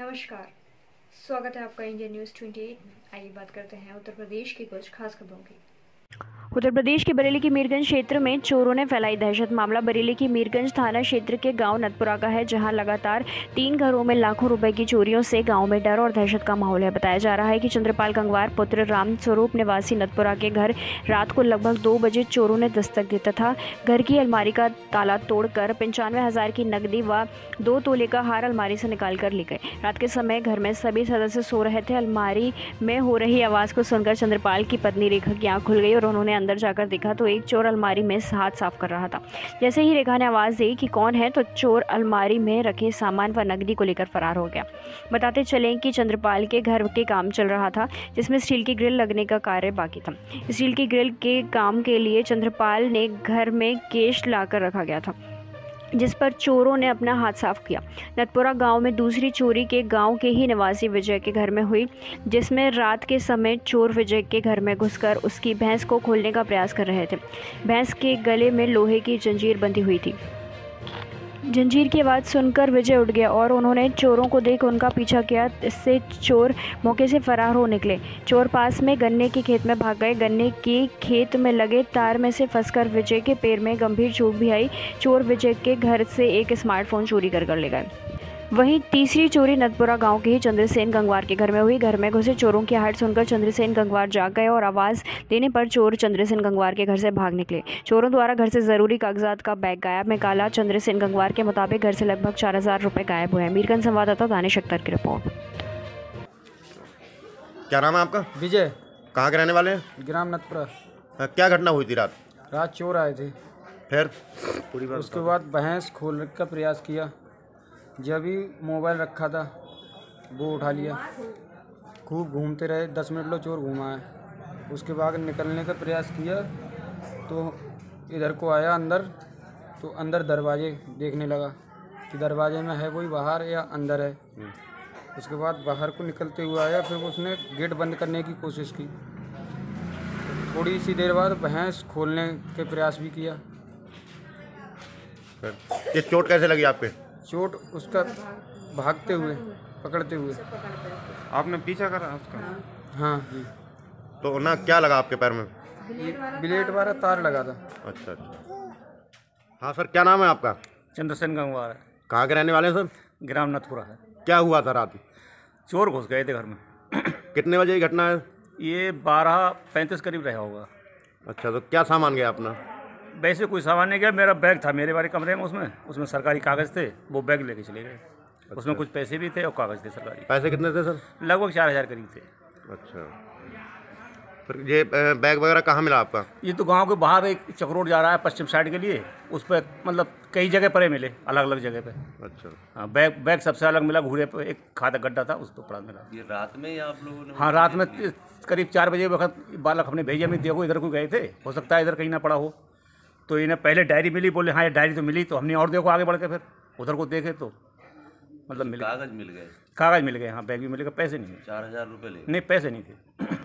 नमस्कार, स्वागत है आपका इंडिया न्यूज़ 28। आइए बात करते हैं उत्तर प्रदेश की कुछ खास खबरों की। उत्तर प्रदेश के बरेली की मीरगंज क्षेत्र में चोरों ने फैलाई दहशत। मामला बरेली की मीरगंज थाना क्षेत्र के गांव नतपुरा का है, जहां लगातार 3 घरों में लाखों रुपए की चोरियों से गांव में डर और दहशत का माहौल है। बताया जा रहा है कि चंद्रपाल गंगवार पुत्र राम स्वरूप निवासी नतपुरा के घर रात को लगभग 2 बजे चोरों ने दस्तक दी तथा घर की अलमारी का ताला तोड़कर 95,000 की नकदी व 2 तोले का हार अलमारी से निकाल कर ले गए। रात के समय घर में सभी सदस्य सो रहे थे। अलमारी में हो रही आवाज़ को सुनकर चंद्रपाल की पत्नी रेखा की आंख खुल गई और उन्होंने अंदर जाकर देखा तो एक चोर अलमारी में हाथ साफ कर रहा था। जैसे ही रेखा ने आवाज़ दी कि कौन है, तो चोर अलमारी में रखे सामान व नकदी को लेकर फरार हो गया। बताते चलें कि चंद्रपाल के घर के काम चल रहा था, जिसमें स्टील की ग्रिल लगने का कार्य बाकी था। स्टील की ग्रिल के काम के लिए चंद्रपाल ने घर में केश लाकर रखा गया था, जिस पर चोरों ने अपना हाथ साफ किया। नतपुरा गांव में दूसरी चोरी के गांव के ही निवासी विजय के घर में हुई, जिसमें रात के समय चोर विजय के घर में घुसकर उसकी भैंस को खोलने का प्रयास कर रहे थे। भैंस के गले में लोहे की जंजीर बंधी हुई थी। जंजीर की आवाज़ सुनकर विजय उठ गया और उन्होंने चोरों को देख उनका पीछा किया। इससे चोर मौके से फरार हो निकले। चोर पास में गन्ने के खेत में भाग गए। गन्ने के खेत में लगे तार में से फंसकर विजय के पैर में गंभीर चोट भी आई। चोर विजय के घर से एक स्मार्टफोन चोरी कर ले गए। वहीं तीसरी चोरी नतपुरा गांव के ही चंद्रसेन गंगवार के घर में हुई। घर में घुसे चोरों की आहट सुनकर चंद्रसेन गंगवार जाग गए और आवाज़ देने पर चोर चंद्रसेन गंगवार के घर से भाग निकले। चोरों द्वारा घर से जरूरी कागजात का बैग गायब में काला। चंद्रसेन गंगवार के मुताबिक घर से लगभग 4,000 रुपए गायब हुए हैं। मीरगंज संवाददाता दानिश अख्तर की रिपोर्ट। क्या नाम है आपका? विजय। कहाँ के रहने वाले हैं? ग्राम नतपुरा। क्या घटना हुई थी रात? रात चोर आए थे, फिर पूरी बात उसके बाद भैंस खोलने का प्रयास किया। जब भी मोबाइल रखा था वो उठा लिया। खूब घूमते रहे, 10 मिनट लो चोर घूमा है। उसके बाद निकलने का प्रयास किया तो इधर को आया अंदर, तो अंदर दरवाजे देखने लगा कि दरवाजे में है कोई बाहर या अंदर है। उसके बाद बाहर को निकलते हुए आया, फिर उसने गेट बंद करने की कोशिश की। थोड़ी सी देर बाद भैंस खोलने के प्रयास भी किया। ये चोट कैसे लगी आपके? चोट उसका भागते हुए, पकड़ते हुए। आपने पीछा करा उसका? हाँ जी। तो ना क्या लगा आपके पैर में? ब्लेड वाला तार लगा था। अच्छा अच्छा। हाँ सर, क्या नाम है आपका? चंद्रसेन गंगवार है। कहाँ के रहने वाले हैं सर? ग्राम नतपुरा है। क्या हुआ था रात? चोर घुस गए थे घर में। कितने बजे की घटना है? ये 12:35 करीब रहा होगा। अच्छा, तो क्या सामान गया अपना? वैसे कोई सामान नहीं गया, मेरा बैग था मेरे वाले कमरे में, उसमें सरकारी कागज़ थे, वो बैग लेके चले गए। उसमें कुछ पैसे भी थे और कागज़ थे सरकारी। पैसे कितने थे सर? लगभग 4,000 करीब थे। अच्छा, फिर ये बैग वगैरह कहाँ मिला आपका? ये तो गांव के बाहर एक चक्रोड जा रहा है पश्चिम साइड के लिए, उस पर मतलब कई जगह पर मिले, अलग अलग जगह पे। अच्छा। हाँ, बैग सबसे अलग मिला। घूरे पे एक खाता गड्ढा था, उस पर पड़ा मिला। ये रात में या आप लोगों ने? हाँ, रात में करीब 4 बजे वक्त बालक हमने भेजा, मैं देखो इधर को गए थे, हो सकता है इधर कहीं ना पड़ा हो। तो इन्हें पहले डायरी मिली, बोले हाँ ये डायरी तो मिली। तो हमने और देखो आगे बढ़ के फिर उधर को देखे तो मतलब मिले, कागज मिल गए? कागज़ मिल गए। हाँ, बैग भी मिल गया, पैसे नहीं। 4,000 रुपये ले? नहीं, पैसे नहीं थे।